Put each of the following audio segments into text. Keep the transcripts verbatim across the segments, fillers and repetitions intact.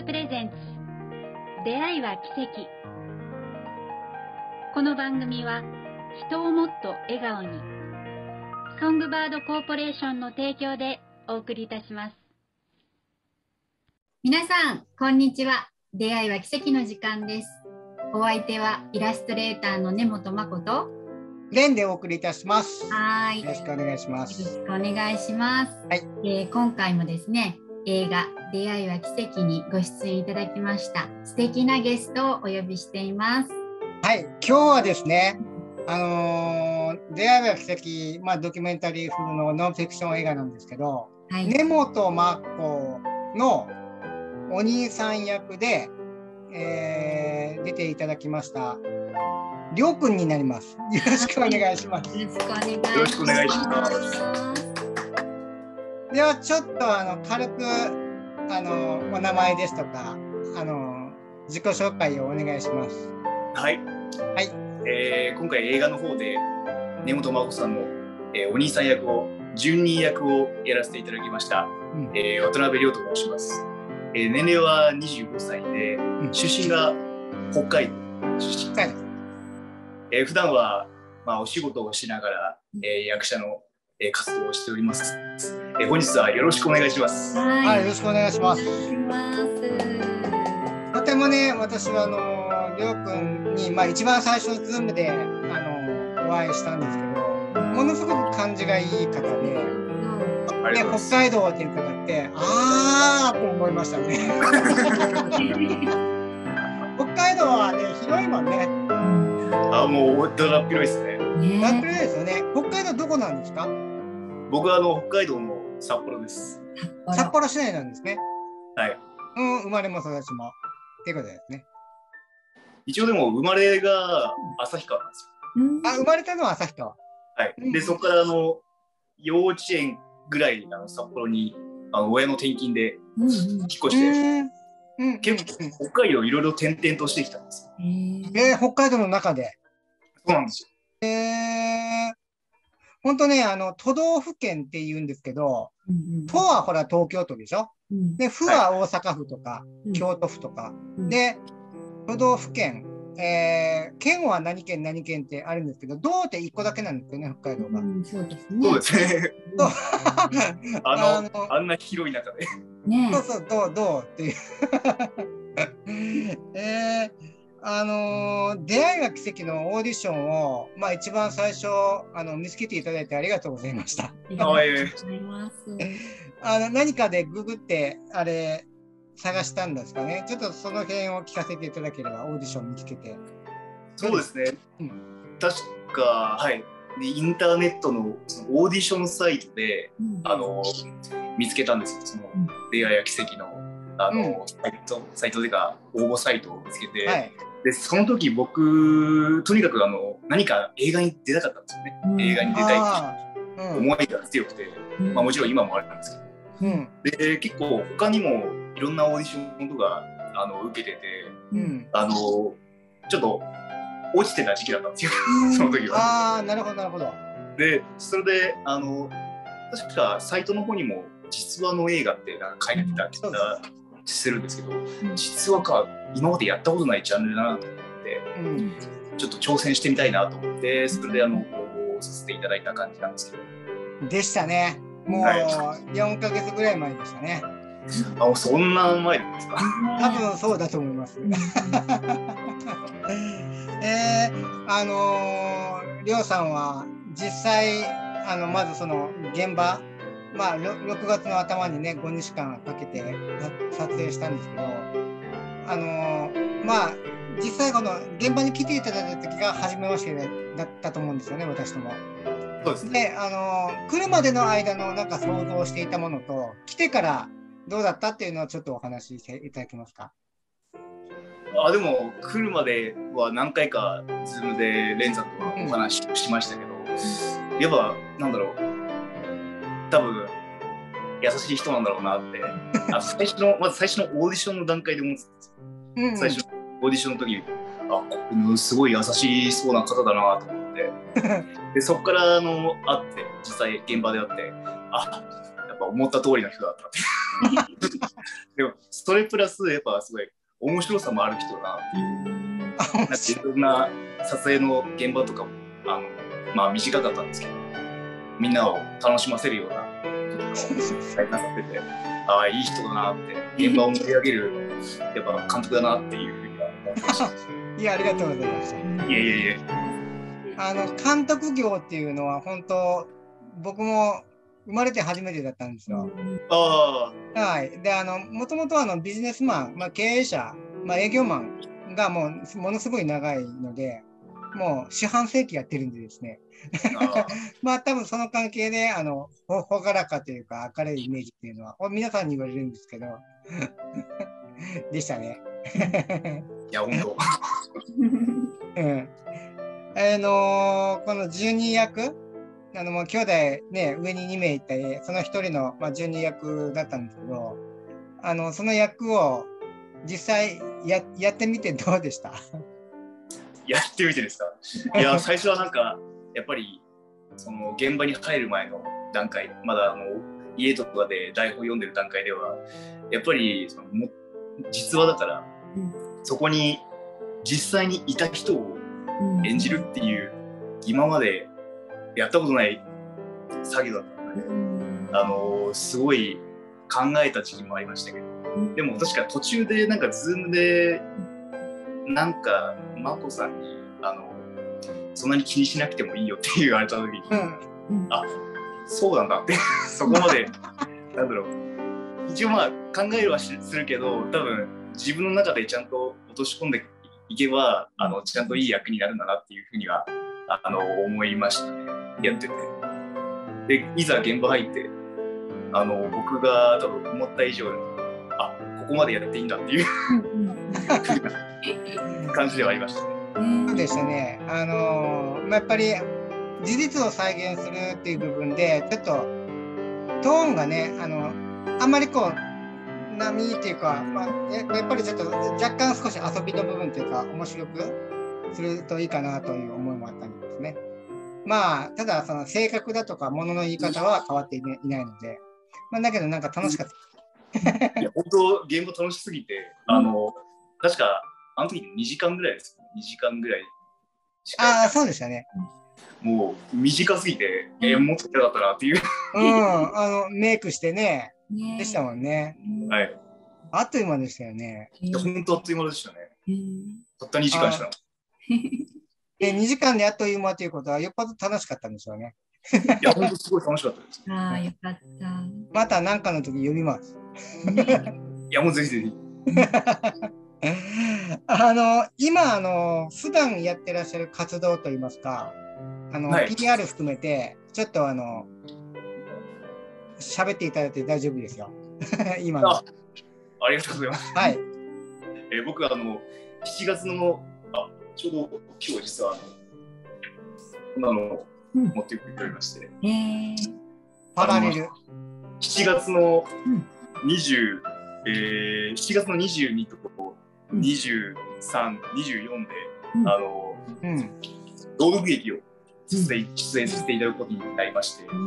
プレゼンツ出会いは奇跡。この番組は人をもっと笑顔に、ソングバードコーポレーションの提供でお送りいたします。皆さんこんにちは。出会いは奇跡の時間です。お相手はイラストレーターの根本誠とレンでお送りいたします。 はい、 よろしくお願いします。 よろしくお願いします。 はい、 えー、今回もですね、映画出会いは奇跡にご出演いただきました素敵なゲストをお呼びしています。 はい、今日はですね、あのー、出会いは奇跡、まあ、ドキュメンタリー風のノンフィクション映画なんですけど、はい、根本真子のお兄さん役で、えー、出ていただきましたりょうくんになります。よろしくお願いします。 よろしくお願いします。 ではちょっとあの軽くあのお名前ですとかあの自己紹介をお願いします。 はい、 はいえー、今回映画の方で根本真子さんの、えー、お兄さん役を順人役をやらせていただきました、うんえー、渡辺亮と申します。えー、年齢はにじゅうごさいで、うん、出身が北海道出身です。えー、普段は、まあ、お仕事をしながら、えー、役者の、えー、活動をしております。えー、本日はよろしくお願いします。 はい、はい、よろしくお願いします。とてもね、私はあのりょうくんに、まあ、一番最初のズームであのお会いしたんですけど、ものすごく感じがいい方で、うん、で北海道っていう方ってあーと思いましたね。北海道はね広いもんね。 あ、もうだらっ広いですね。 だらっ広いですよね。北海道どこなんですか？ 僕はあの北海道の札幌です。 札幌市内なんですね。 はい。 うん、生まれも育ちもっていうことですね。 一応でも生まれが旭川なんですよ。あ、生まれたのは旭川。 はい。で、そこからあの幼稚園ぐらいあの札幌にあの親の転勤で引っ越して。うんうん、結構北海道いろいろ転々としてきたんですよ。 えー、北海道の中で。 そうなんですよ。 えー、本当ね、あの都道府県って言うんですけど、うんうん、都はほら東京都でしょ。うん、で、府は大阪府とか、はい、京都府とか、うん、で都道府県、えー、県は何県何県ってあるんですけど、道って一個だけなんですよね、北海道が。うん、 そうですね。そうですね。あの、あのあんな広い中で。 ね、そうそう、どうどうっていう。えー、あのー、出会いが奇跡のオーディションを、まあ、一番最初あの見つけていただいてありがとうございました。ありがとうございます。あの何かでググってあれ探したんですかね。ちょっとその辺を聞かせていただければ、オーディション見つけて。 そうですね。うん、確か、はい。でインターネット の, そのオーディションサイトで、うん、あの見つけたんですよ。その出会いや奇跡のあの、うん、サイトサイトでか応募サイトを見つけて、はい、でその時僕とにかくあの何か映画に出たかったんですよね。うん、映画に出たいっていう思いが強くて、うん、まあ、もちろん今もあるんですけど、うん、で結構他にもいろんなオーディションとかあの受けてて、うん、あのちょっと落ちてた時期だったんですよ。その時は。 ああ、なるほどなるほど。 でそれであの確かサイトの方にも実話の映画ってなんか書いてた気がするんですけど、うん、実話か今までやったことないジャンルだなと思って、うん、ちょっと挑戦してみたいなと思ってそれであの応募させていただいた感じなんですけど。 でしたね。もうよんかげつぐらい前でしたね。 あ、そんな前ですか？ 多分そうだと思います。えー、あのー、りょうさんは実際あのまずその現場、まあ、ろくがつの頭にねごにちかんかけて撮影したんですけど、あのー、まあ実際この現場に来ていただいた時が初めましてだったと思うんですよね、私とも。 そうですね。 で、あのー、来るまでの間のなんか想像していたものと来てからどうだったっていうのをちょっとお話ししていただけますか？ あ、でも来るまでは何回か Zoom でレンさんとはお話ししましたけど、うん、やっぱなんだろう、多分優しい人なんだろうなってあ最初のまず最初のオーディションの段階で思ってたんですよ。うんうん、最初のオーディションの時、あ、すごい優しそうな方だなと思ってでそこからあの会って実際現場で会って、あ、やっぱ思った通りの人だったってでもそれプラスやっぱすごい面白さもある人だなっていう。なんかいろんな撮影の現場とかもあの、まあ、短かったんですけど、みんなを楽しませるようなこととかを体感させて、ああいい人だなって、現場を盛り上げるやっぱ監督だなっていうふうには思ってました。 いや、ありがとうございました。 いやいやいや。 あの監督業っていうのは本当僕も生まれて初めてだったんですよ。 ああ。はい。で、あのもともとあのビジネスマン、まあ、経営者、まあ、営業マンがもうものすごい長いので、もう四半世紀やってるんでですね。まあ多分その関係であのほほがらかというか明るいイメージっていうのは皆さんに言われるんですけどでしたね。 いや本当。 うん。あのー、このじゅうに役、あのもう兄弟ね上ににめいいてそのひとりの、まあ、じゅうに役だったんですけど、あのその役を実際 や, やってみてどうでした？ やってみてですか？いや最初はなんかやっぱりその現場に入る前の段階、まだあの家とかで台本読んでる段階ではやっぱりそのも実話だから、うん、そこに実際にいた人を演じるっていう、うん、今までやったことない作業だったので、うん、あのすごい考えた時期もありましたけど、うん、でも確か途中でなんかズームでなんか眞子さんにあのそんなに気にしなくてもいいよって言われた時に、うん、あそうなんだってそこまでなんだろう一応まあ考えはするけど多分自分の中でちゃんと落とし込んでいけばあのちゃんといい役になるんだなっていうふうにはあの思いましたね、やってて。でいざ現場入ってあの僕が多分思った以上にあここまでやっていいんだっていう感じではありましたね。 そうでしたね。あのー、やっぱり事実を再現するっていう部分でちょっとトーンがねあのあんまりこう波っていうか、まあ、やっぱりちょっと若干少し遊びの部分というか面白くするといいかなという思いもあったんですね。まあただその性格だとか物の言い方は変わっていないので、まあ、だけどなんか楽しかった。 いや本当ゲーム楽しすぎてあの、うん、確かあの時にじかんぐらいですよね。にじかんぐらいしか。 ああ、そうでしたね。 もう短すぎて、えー、もっと嫌だったなっていう。 うん、あのメイクしてね、でしたもんね。 はい。 あっという間でしたよね。 いや、本当あっという間でしたね。たったにじかんしか。 で、にじかんであっという間ということは、よっぽど楽しかったんでしょうね。 いや、本当すごい楽しかったです。 ああ、よかった。 また何かの時呼びます。 いや、もうぜひぜひ。 あの今あの普段やってらっしゃる活動といいますかあの、はい、ピーアール 含めてちょっとあの喋っていただいて大丈夫ですよ。今のあ, ありがとうございます。 はい。 えー、僕はあのしちがつのあちょうど今日実はあのこんなのを持ってきておりまして、うん、 パラレルしちがつのにじゅう、えー、しちがつのにじゅうにとにじゅうさん、にじゅうよんで、うん、あの、うん、朗読劇を出演、出演させていただくことになりまして、うん、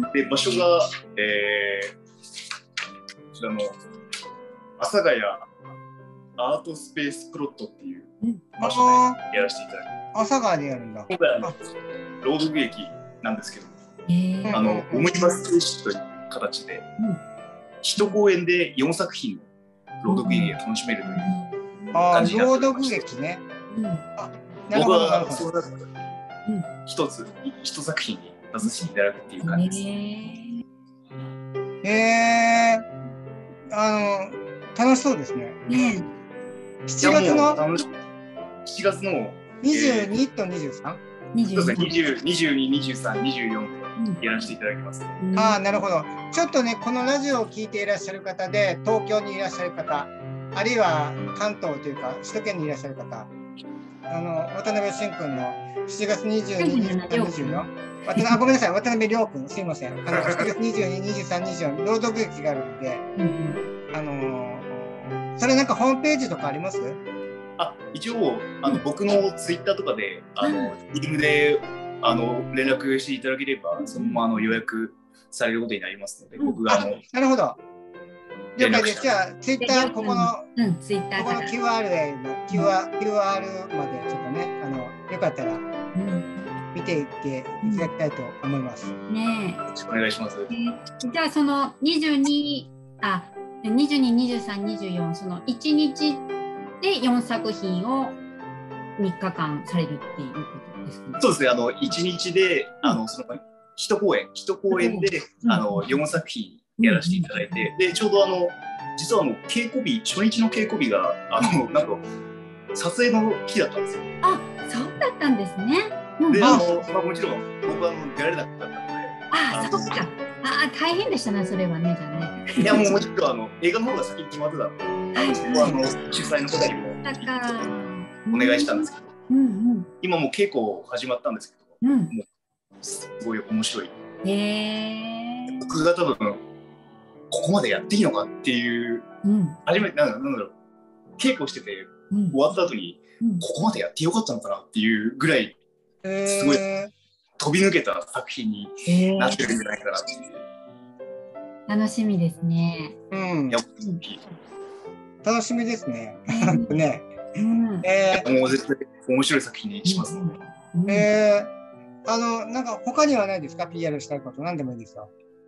で場所が、えー、こちらの阿佐ヶ谷アートスペースプロットっていう場所でやらせていただきます。 阿佐ヶ谷でやるんだ。 今回あの朗読劇なんですけど、えー、あのオムニバス形式という形で、うん、一公演でよんさく品の朗読劇が楽しめるという。 ああ、朗読劇ね。 うん、あ僕はそうだったら、うん、一つ一作品に出させていただくっていう感じです。 へえー、あの楽しそうですね。ねしちがつのしちがつのにじゅうにとにじゅうさん、 そうですね、にじゅうに、にじゅうに、にじゅうさん、にじゅうよんでやらせていただきます。 うん、ああ、なるほど。ちょっとね、このラジオを聞いていらっしゃる方で東京にいらっしゃる方。あるいは関東というか首都圏にいらっしゃる方、あの渡辺俊君のしちがつにじゅうに、にじゅうさん、にじゅうよん、あごめんなさい渡辺亮君すいません、あのしちがつにじゅうに、にじゅうさん、にじゅうよん朗読劇があるので、うん、あのそれなんかホームページとかあります？ あ一応あの僕のツイッターとかであのリンクであの連絡していただければそのままあの予約されることになりますので、僕があのなるほど了解です。じゃあ、ツイッター、ここの、 うん、ツイッターここの キューアール で、キューアール キューアール までちょっとね、あの、よかったら、見ていっていただきたいと思います。 うん、ねえ。 よろしくお願いします。 えー、じゃあ、そのにじゅうに、あ、にじゅうに、にじゅうさん、にじゅうよん、そのいちにちでよんさく品をみっかかんされるっていうことですかね。 そうですね、あのいちにちで、うん、あのその一公演、一公演で、うん、あのよんさく品やらせていただいて、うん、でちょうどあの実はあの稽古日、初日の稽古日があのなんか撮影の日だったんですよ。 あ、そうだったんですね。 うん、で、あのまあ、もちろん僕はあの出られなかったので、 あ、そっか。あ、大変でしたね、それはね、じゃあね。 いや、もうもちろんあの映画の方が先に決まってたので、はい、そこはあの主催の方にもお願いしたんですけど、うんうん、今もう稽古始まったんですけど、うん、もうすごい面白い。へー。僕が多分ここまでやっていいのかっていう、うん、初めてなんだろう、稽古してて、うん、終わった後に、うん、ここまでやってよかったのかなっていうぐらい、すごい飛び抜けた作品になってるんじゃないかなっていう。 楽しみですね。 うん。楽しみですね。ね。うん、 えー、もう絶対面白い作品にしますので。 うん、えー、あのなんか他にはないですか？ ピーアール したいこと何でもいいですよ。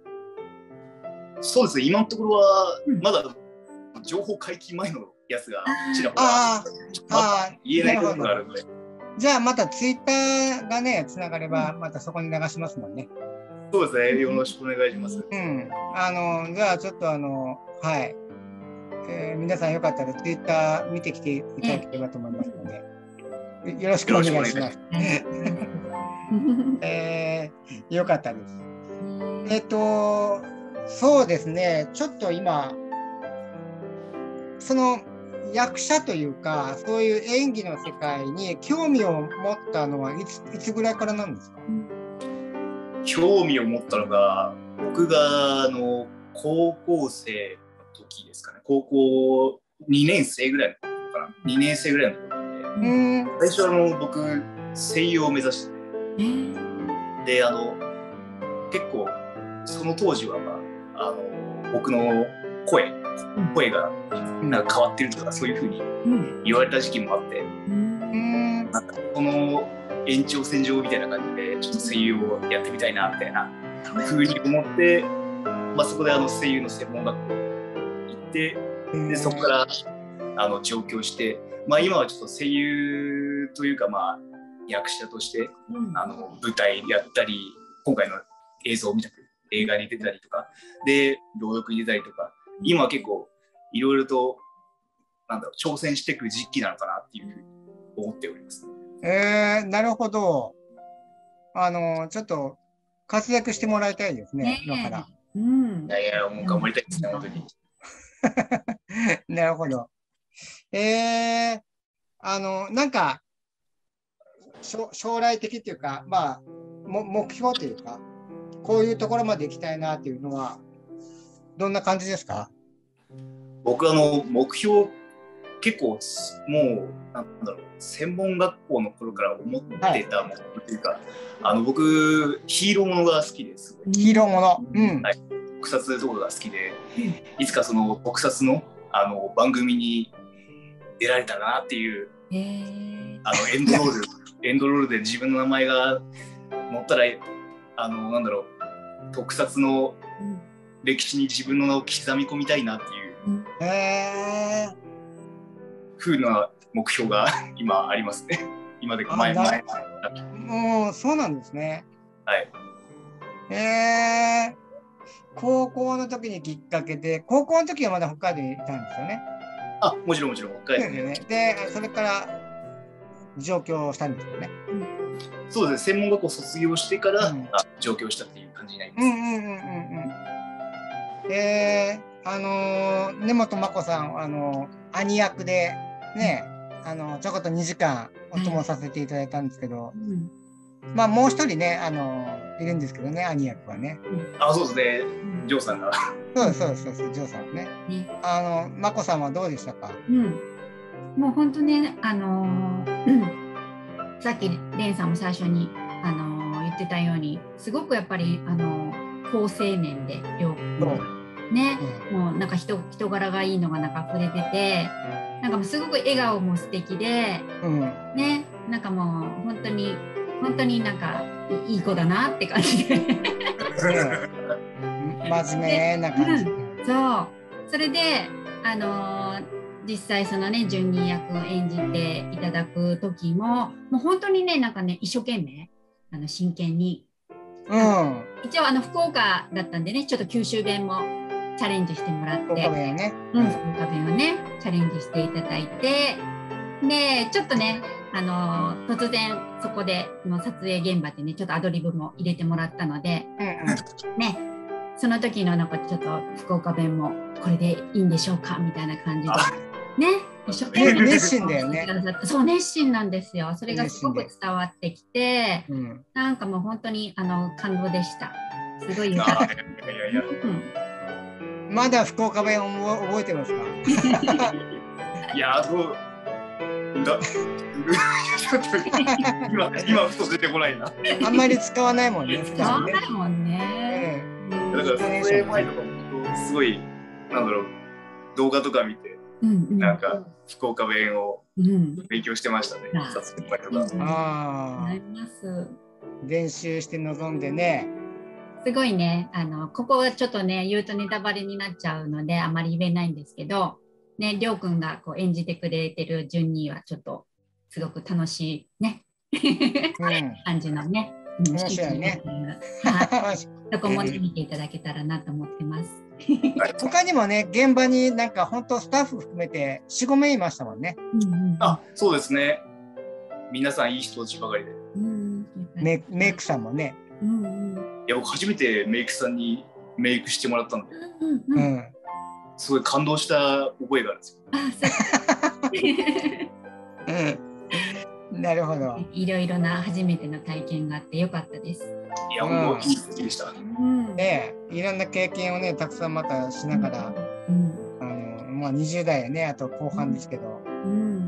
そうですね。今のところはまだ情報解禁前のやつがちらほらああ言えないことがあるので。 じゃあまたツイッターがねつながればまたそこに流しますもんね。 そうですね。よろしくお願いします。 うん。あのじゃあちょっとあのはい、えー、皆さんよかったらツイッター見てきていただければと思いますので、よろしくお願いします。えー、よかったです。えっとそうですね。ちょっと今その役者というかそういう演技の世界に興味を持ったのはいついつぐらいからなんですか？ 興味を持ったのが僕があの高校生の時ですかね。高校にねん生ぐらいの頃かな。にねん生ぐらいの頃で、うん、最初あの僕声優を目指して、えー、であの結構その当時は、まあ、あの僕の声声がなんか変わってるとかそういう風に言われた時期もあって、うん、なんかその延長線上みたいな感じでちょっと声優をやってみたいなみたいな風に思って、まあ、そこであの声優の専門学校行って、でそこからあの上京して、まあ、今はちょっと声優というか、まあ、役者としてあの舞台やったり今回の映像を見たく映画に出たりとかで朗読に出たりとか今は結構いろいろとなんだろう挑戦していく時期なのかなっていうふうに思っております。 えー、なるほど。あのちょっと活躍してもらいたいですね。今から。 うん、いやいやもう頑張りたいですね、うん、本当に。 なるほど。えー、あのなんか将来的っていうか、まあも目標というかこういうところまで行きたいなっていうのはどんな感じですか？ 僕あの目標結構もうなんだろう専門学校の頃から思ってたものというか、はい、あの僕ヒーローものが好きです。 ヒーローもの、うん、 はい、特撮とかが好きで、いつかその特撮のあの番組に出られたらなっていう、あのエンドロールエンドロールで自分の名前が載ったらあのなんだろう特撮の歴史に自分の名を刻み込みたいなっていうへー風な目標が今ありますね。今で前前もうそうなんですね。 はい。 へー高校の時にきっかけで高校の時はまだ北海道にいたんですよね。 あ、もちろんもちろん北海道で、ね、でそれから上京したんですよね。 そうですね。専門学校卒業してから、うん、上京したっていう感じになります。うんうんうんうんうん。で、あの根本真子さん、あの兄役でね、あのちょこっとにじかんお供させていただいたんですけど、うん、まあもう一人ね、あのいるんですけどね、兄役はね。 あ、そうですね。ジョーさんが。 そうですそうですそうです、ジョーさんね。ねあの真子さんはどうでしたか？ うん、もう本当ね、あのーさっきレンさんも最初に、あのー、言ってたようにすごくやっぱり、あのー、好青年でよくね、 うんもうなんか人人柄がいいのがなんか溢れてて、なんかもうすごく笑顔も素敵で、 うんね、なんかもう本当に本当になんかいい子だなって感じで。 ね真面目な感じ。 うん、そうそれであのー実際そのね純人役を演じていただく時ももう本当にねなんかね一生懸命あの真剣に、 うん。 一応あの福岡だったんでねちょっと九州弁もチャレンジしてもらって、 福岡弁ね。 うん、福岡弁をねチャレンジしていただいて、でちょっとねあのー突然そこでの撮影現場でねちょっとアドリブも入れてもらったので、 うんうん。 ね、その時のなんかちょっと福岡弁もこれでいいんでしょうかみたいな感じでね一生懸命熱心だよね。 そう熱心なんですよ。それがすごく伝わってきて、 うん、 なんかもう本当にあの感動でした。すごいよ。 あいやいや、 うん、まだ福岡弁を覚えてますか？ いやどうだちょっと今今ふと出てこないな。 あんまり使わないもんね。 使わないもんね。 だから撮影前とかもすごいなんだろう動画とか見て、うんうん、なんか福岡弁を勉強してましたね。うん、撮影前とか。 ああ。練習して臨んでね。 すごいねあのここはちょっとね言うとネタバレになっちゃうのであまり言えないんですけど。ね、りょうくんがこう演じてくれてる順にはちょっとすごく楽しいね、うん、感じのね。 面白いね。 はい、そこも、ね、見ていただけたらなと思ってます。 他にもね現場になんか本当スタッフ含めてよん、ごめんいましたもんね。 うんうん、 あ、そうですね。皆さんいい人たちばかりで。 うん、 メ, メイクさんもね。 うんうん、 いや僕初めてメイクさんにメイクしてもらったんで。 うんうんうんすごい感動した覚えがあるんですよ。なるほど。 いろいろな初めての体験があってよかったです。 いや、もういい好きでした。 うん、ね、いろんな経験をねたくさんまたしながら、うん、あのまあにじゅう代ねあと後半ですけど、うん、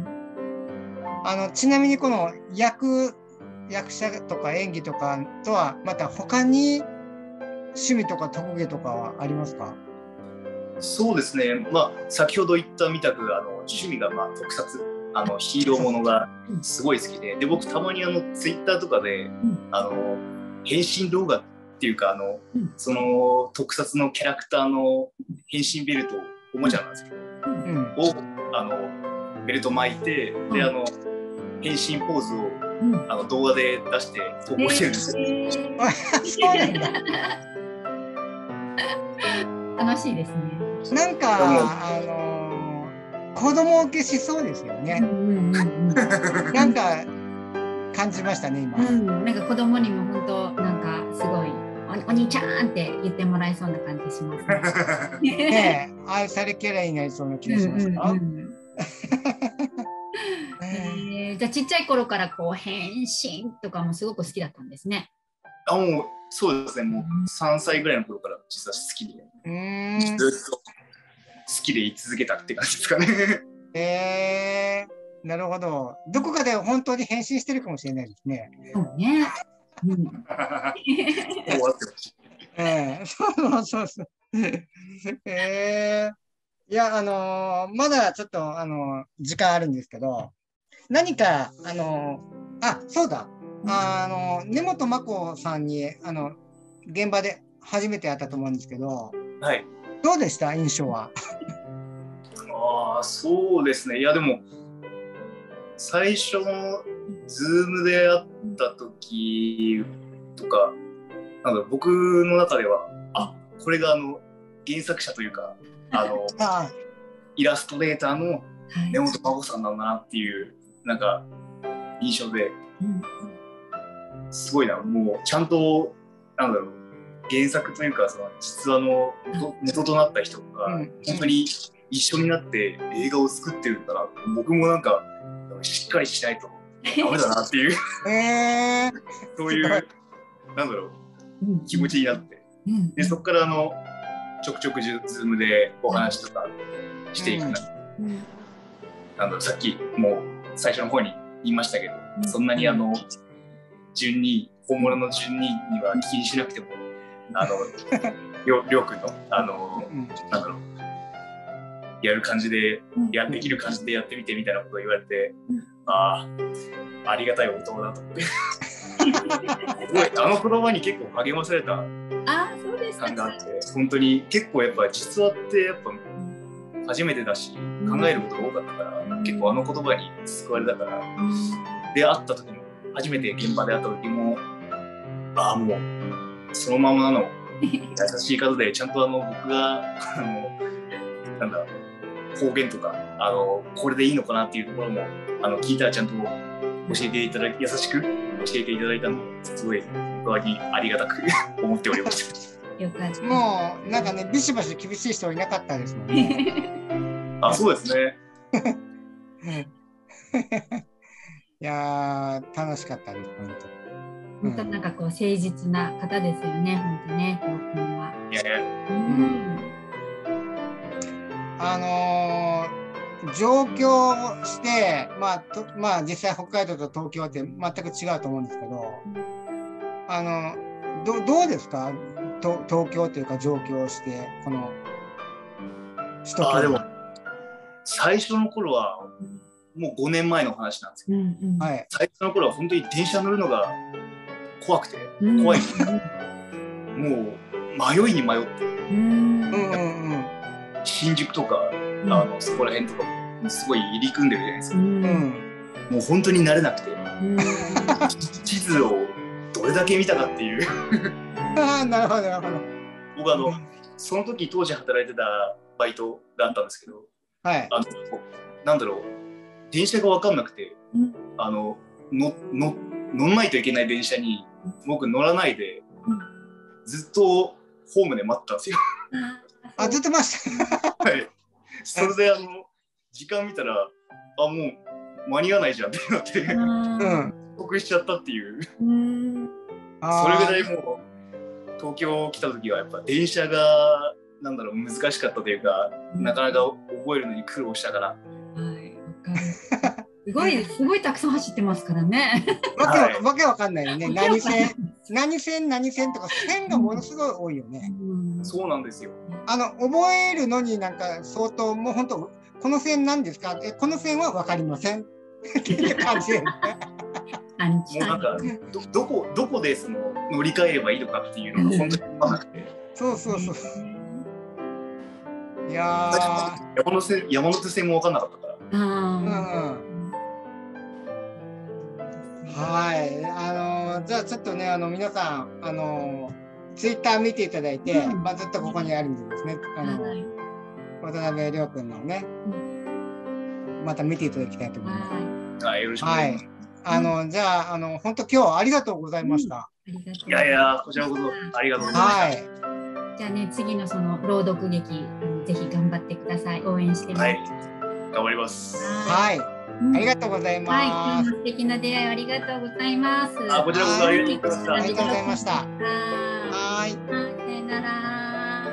あのちなみにこの役役者とか演技とかとはまた他に趣味とか特技とかはありますか？ そうですね、まあ、先ほど言ったみたくあの趣味がまあ特撮あのヒーローものがすごい好きで、で僕たまにあのツイッターとかで、うん、あの変身動画っていうかあの、うん、その特撮のキャラクターの変身ベルトおもちゃなんですけど、うん、をあのベルト巻いて、うん、であの変身ポーズを、うん、あの動画で出して投稿してるんですよ。えー、そうなんだ。 楽しいですね。 なんかあのー、子供受けしそうですよね。なんか感じましたね今、うん。 なんか子供にも本当なんかすごい お, お兄ちゃんって言ってもらえそうな感じしますね。 ねえ、愛されキャラになりそうな気がしますか。 じゃあちっちゃい頃からこう変身とかもすごく好きだったんですね。 あ、もうそうですね、もうさんさいぐらいの頃から実は好きで、うんずっと好きでい続けたって感じですかね。 えー、なるほど。どこかで本当に変身してるかもしれないですね。 そうね。うん、 終わってほしい。 えー、そうそうそう。えー、いや、あのー、まだちょっと、あのー、時間あるんですけど、何か、あのー、あ、そうだ。あの根本真子さんにあの現場で初めて会ったと思うんですけど、 はい、 どうでした印象は？ ああ、そうですね。いやでも最初のズームで会った時とか、なんだ僕の中ではあこれがあの原作者というかあのあイラストレーターの根本真子さんなんだなっていうなんか印象で。うんすごいな、もうちゃんとなんだろう原作というかその実話の元となった人が本当に一緒になって映画を作ってるんだな、うん、僕もなんかしっかりしないとダメだなっていうえー、 そういうなんだろう気持ちになって、うん、でそこからあのちょくちょくズームでお話とかしていくな、うん、なんだろうさっきもう最初の方に言いましたけど、うん、そんなにあの順に本物の順にには気にしなくてもあのりょうくんのあの、 うん、 なんだろうやる感じで、やできる感じでやってみてみたいなことを言われて、うん、ああありがたいお友だと思ってすごいあの言葉に結構励まされた感があって、本当に結構やっぱ実話ってやっぱ初めてだし考えることが多かったから、うん、結構あの言葉に救われたから、うん、で会った時も初めて現場で会った時もああもうそのままの優しい方でちゃんとあの僕があのなんだ方言とかあのこれでいいのかなっていうところもあの聞いたらちゃんと教えていただき優しく教えていただいたのですごい本当にありがたく思っておりました。 よかった。 もうなんかねビシバシ厳しい人いなかったですもんね。 あ、そうですね。 いやー楽しかったです本当。 本当なんかこう誠実な方ですよね本当ねりょうくんは。 いやいや。 うん。 あのー、上京して、まあとまあ、実際北海道と東京って全く違うと思うんですけど、あの ど, どうですかと東京というか上京してこの首都圏。 あでも最初の頃はもうごねんまえの話なんですけど、うんうん、最初の頃は本当に電車乗るのが怖くて怖い、うん、もう迷いに迷って、うんうんうん、新宿とか、うん、あのそこら辺とかすごい入り組んでるじゃないですか、うん、もう本当に慣れなくて、うん、地図をどれだけ見たかっていうあなるほどなるほど。 僕あのその時当時働いてたバイトがあったんですけど、はい、あのなんだろう電車が分かんなくて、うん、あののの乗んないといけない電車に僕乗らないで、うん、ずっとホームで待ったんですよ。 あ、ずっと待ってた。 はい。それであの時間見たらあもう間に合わないじゃんってなって、うん、遅刻しちゃったっていう。うん、それぐらいもう東京来た時はやっぱ電車がなんだろう難しかったというか、うん、なかなか覚えるのに苦労したから。はい。 すごいすごいたくさん走ってますからね。 わけ、はい、わけわかんないよね。何線何線何線とか線がものすごい多いよね。 うん、そうなんですよ。 あの覚えるのになんか相当もう本当この線なんですか。えこの線はわかりませんっていう感じで。もうなんか ど, どこどこでその乗り換えればいいのかっていうのが本当に分からなくて。 そうそうそう。いや山手線山手線も分からなかったから。うん。 はい、あのじゃあちょっとねあの皆さんあのツイッター見ていただいて、うんまあ、ずっとここにあるんでですねあの、はい、渡辺亮君のね、うん、また見ていただきたいと思います。 はい、よろしくお願いします。 はい、あのじゃああの本当今日はありがとうございました。 うん、いやいやこちらこそありがとうございました。はい、 じゃあね次のその朗読劇ぜひ頑張ってください。応援してます。はい、 頑張ります。 はい。うん、ありがとうございます。はい、 今日も素敵な出会いありがとうございます。 あ、こちらこそありがとうございました。 ありがとうございました。はい。 さよなら。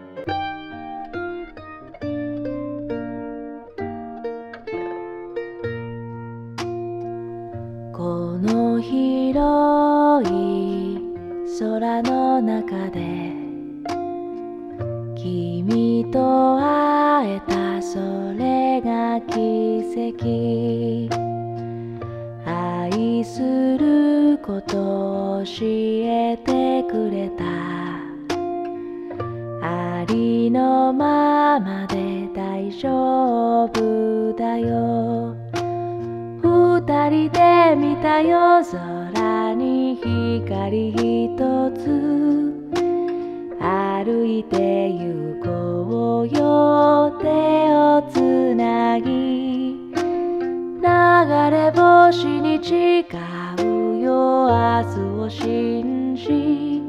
この広い空の中で君と会えたそれが奇跡愛することを教えてくれたありのままで大丈夫だよ二人で見た夜空に光一つ歩いて行こうよ手をつなぎ流れ星に誓うよ明日を信じ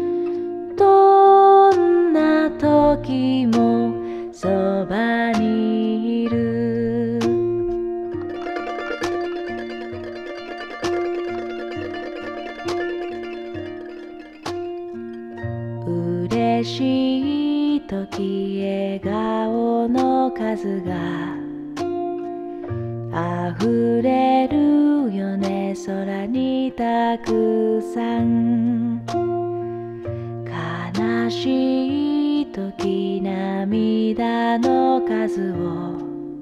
どんな時もそばにいる嬉しい時笑顔の数が溢れるよね空にたくさん悲しいき涙の数を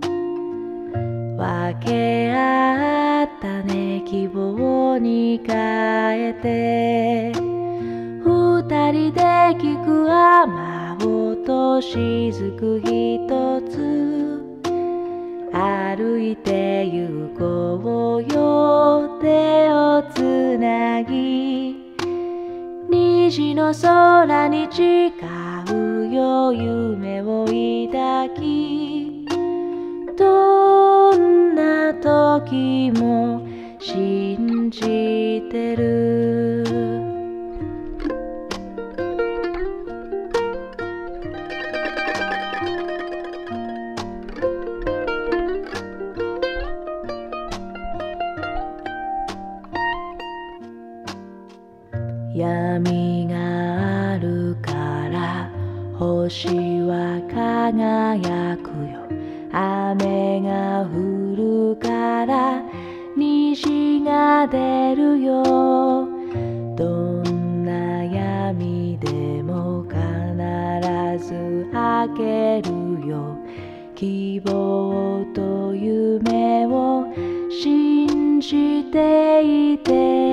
分け合ったね、希望に変えて二人で聞く雨音雫一つ歩いて行こうよ、手をつなぎ虹の空に誓うよ、夢を抱きどんな時も信じてる。闇があるから星は輝くよ、雨が降るから虹が出るよ、どんな闇でも必ず明けるよ、希望と夢を信じていて